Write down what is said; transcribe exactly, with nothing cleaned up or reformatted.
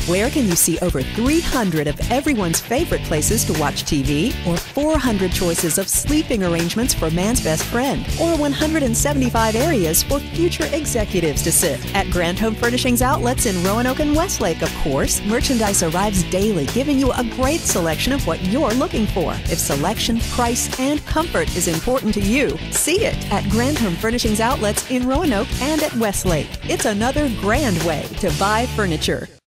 Where can you see over three hundred of everyone's favorite places to watch T V, or four hundred choices of sleeping arrangements for man's best friend, or one hundred seventy-five areas for future executives to sit? At Grand Home Furnishings Outlets in Roanoke and Westlake, of course, merchandise arrives daily, giving you a great selection of what you're looking for. If selection, price, and comfort is important to you, see it at Grand Home Furnishings Outlets in Roanoke and at Westlake. It's another grand way to buy furniture.